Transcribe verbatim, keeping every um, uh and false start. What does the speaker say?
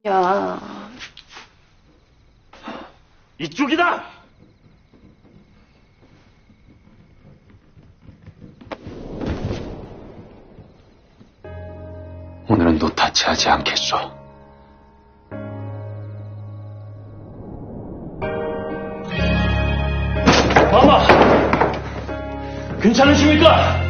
야. 이쪽이다! 오늘은 노타치 하지 않겠소. 마마! 괜찮으십니까?